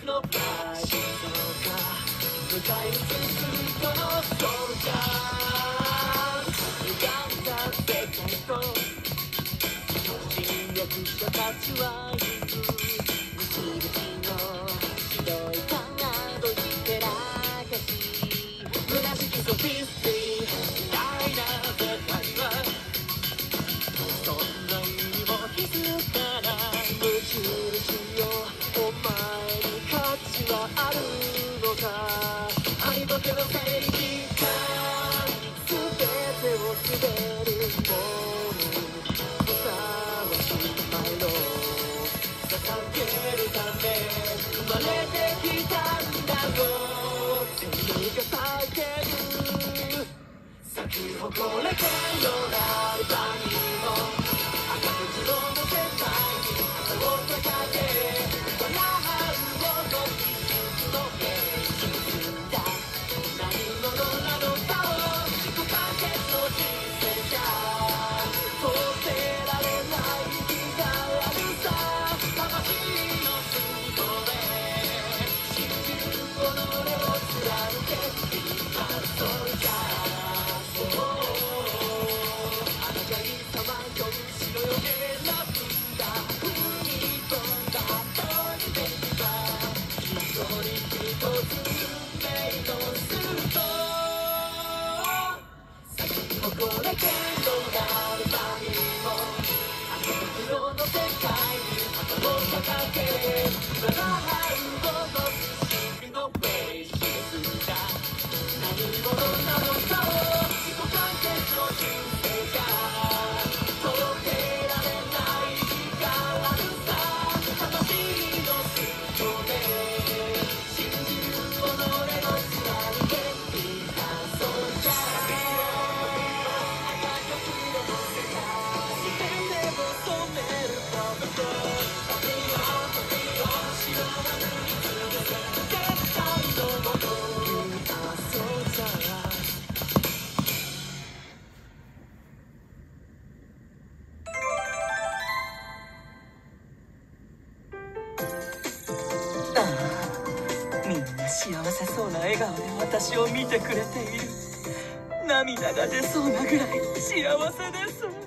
のプライドが向かい進むこのソルジャー歪んだ世界と侵略した価値は言う導きの白いカードに照らかし虚しきソフィスティ偉大な世界はそんな意味も気づかない無印よお前に価値はあるのかありぼけの正義感全てを滑るものふさわしい前の捧げるため生まれてきたんだろう天が叫ぶ咲き誇れ天のなる場にも赤と黒の世界に旗を掲げ笑う男にの平均だ何者なのかを自己完結の人生じゃ通せられない日があるさ魂の隅っこで信じる己を貫け今それじゃあなたにさまよう白よ選ぶんだ踏み込んだ後に出来た一人一つ運命のスート咲き誇れ剣道なる場にも赤と黒の世界に旗を掲げ笑う男にのフェイス示すんだ何者なのかを自己完結の人生が届けられない日があるさ魂の隅っこで信じる己を貫けいたそうじゃ赤と黒の世界全てを染めることと旅を白は塗りつぶす絶対のもといたそうじゃああみんな幸せそうな笑顔で私を見てくれている涙が出そうなぐらい幸せです